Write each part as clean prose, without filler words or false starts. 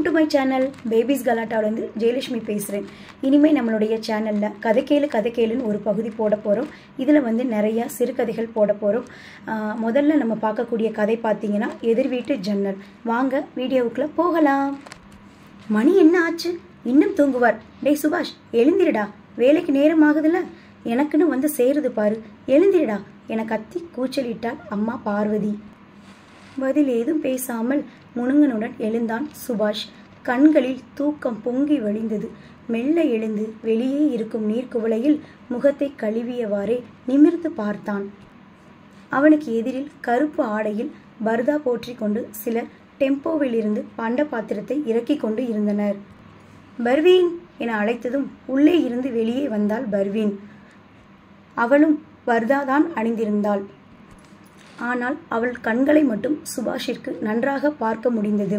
Welcome to my channel babies கலாட்டாவிலேருந்து ஜெயலட்சுமி பேசுகிறேன். இனிமேல் நம்மளுடைய சேனலில் கதை கேளுன்னு ஒரு பகுதி போட போகிறோம். இதில் நிறையா சிறுகதைகள் போட போகிறோம். முதல்ல நம்ம பார்க்கக்கூடிய கதை பார்த்தீங்கன்னா எதிர் வீட்டு ஜன்னல். வாங்க வீடியோவுக்குள்ளே போகலாம். மணி என்ன ஆச்சு? இன்னும் தூங்குவார். டேய் சுபாஷ், எழுந்திருடா, வேலைக்கு நேரம் ஆகுதுல்ல, எனக்குன்னு வந்து சேருது பாரு, எழுந்திருடா என கத்தி கூச்சலிட்டாள் அம்மா பார்வதி. பதில் ஏதும் பேசாமல் முணுங்கனுடன் எழுந்தான் சுபாஷ். கண்களில் தூக்கம் பொங்கி வழிந்தது. மெல்ல எழுந்து வெளியே இருக்கும் நீர்க்குவளையில் முகத்தை கழுவியவாறே நிமிர்ந்து பார்த்தான். அவனுக்கு எதிரில் கருப்பு ஆடையில் பர்தா போற்றி கொண்டு சிலர் டெம்போவிலிருந்து பண்ட பாத்திரத்தை இறக்கி கொண்டு இருந்தனர். பர்வீன் என அழைத்ததும் உள்ளே இருந்து வெளியே வந்தாள் பர்வீன். அவளும் பர்தாதான் அணிந்திருந்தாள். ஆனால் அவள் கண்களை மட்டும் சுபாஷிற்கு நன்றாக பார்க்க முடிந்தது.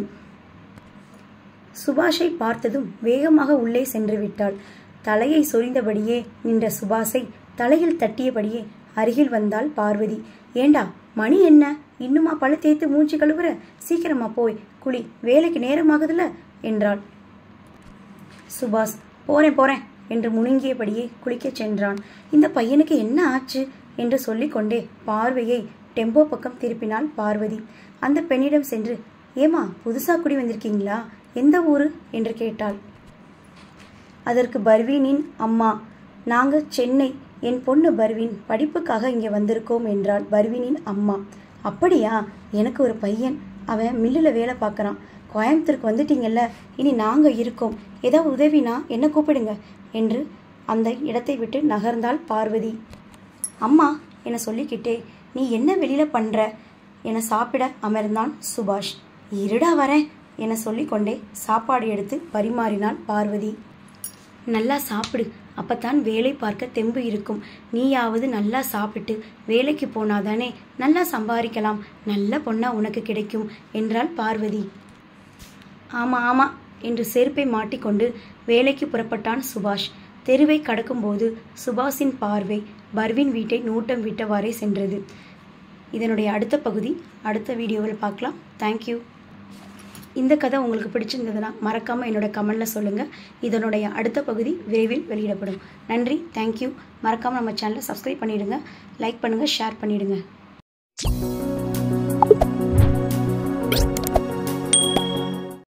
சுபாஷை பார்த்ததும் வேகமாக உள்ளே சென்று விட்டாள். தலையை சொரிந்தபடியே நின்ற சுபாஷை தலையில் தட்டியபடியே அருகில் வந்தாள் பார்வதி. ஏண்டா, மணி என்ன? இன்னுமா பழு தேய்த்து மூஞ்சி கழுவுற? சீக்கிரமா போய் குளி, வேலைக்கு நேரமாகுதுல என்றாள். சுபாஷ் போறேன் என்று முணுங்கியபடியே குளிக்கச் சென்றான். இந்த பையனுக்கு என்ன ஆச்சு என்று சொல்லிக்கொண்டே பார்வையை டெம்போ பக்கம் திருப்பினாள் பார்வதி. அந்த பெண்ணிடம் சென்று, ஏமா புதுசா குடி வந்திருக்கீங்களா? எந்த ஊரு என்று கேட்டாள். அதற்கு பர்வீனின் அம்மா, நாங்க சென்னை, என் பொண்ணு பர்வீன் படிப்புக்காக இங்கே வந்திருக்கோம் என்றாள் பர்வீனின் அம்மா. அப்படியா? எனக்கு ஒரு பையன், அவன் மில்லில் வேலை பார்க்குறான். கோயம்புத்தூருக்கு வந்துட்டீங்கல்ல, இனி நாங்கள் இருக்கோம், ஏதாவது உதவினா என்ன கூப்பிடுங்க என்று அந்த இடத்தை விட்டு நகர்ந்தாள் பார்வதி. அம்மா என சொல்லிக்கிட்டே, நீ என்ன வெளியில் பண்ணுற என சாப்பிட அமர்ந்தான் சுபாஷ். இருடா வரேன் என சொல்லிக்கொண்டே சாப்பாடு எடுத்து பரிமாறினாள் பார்வதி. நல்லா சாப்பிடு, அப்பத்தான் வேலை பார்க்க தெம்பு இருக்கும். நீயாவது நல்லா சாப்பிட்டு வேலைக்கு போனாதானே நல்லா சம்பாதிக்கலாம், நல்ல பொண்ணா உனக்கு கிடைக்கும் என்றாள் பார்வதி. ஆமா என்று செருப்பை மாட்டிக்கொண்டு வேலைக்கு புறப்பட்டான் சுபாஷ். தெருவை கடக்கும்போது சுபாஷின் பார்வை பர்வீன் வீட்டை நோட்டம் விட்டவாறே சென்றது. இதனுடைய அடுத்த பகுதி அடுத்த வீடியோவில் பார்க்கலாம். தேங்க்யூ. இந்த கதை உங்களுக்கு பிடிச்சிருந்ததுன்னா மறக்காமல் என்னோட கமெண்டில் சொல்லுங்கள். இதனுடைய அடுத்த பகுதி விரைவில் வெளியிடப்படும். நன்றி, தேங்க்யூ. மறக்காமல் நம்ம சேனலை சப்ஸ்கிரைப் பண்ணிவிடுங்க, லைக் பண்ணுங்கள், ஷேர் பண்ணிவிடுங்க.